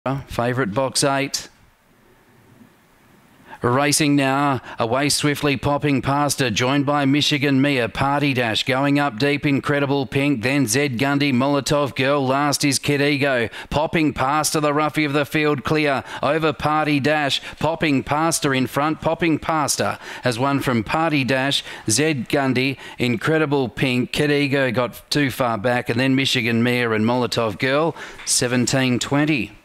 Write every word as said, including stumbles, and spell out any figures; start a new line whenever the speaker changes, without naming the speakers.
Favourite box eight. Racing now, away swiftly, popping past her, joined by Michigan Mia, Party Dash, going up deep, Incredible Pink, then Zed Gundy, Molotov Girl, last is Kid Ego, popping past her, the roughie of the field clear, over Party Dash, popping past her in front, popping past her, as one from Party Dash, Zed Gundy, Incredible Pink, Kid Ego got too far back, and then Michigan Mia and Molotov Girl, seventeen twenty.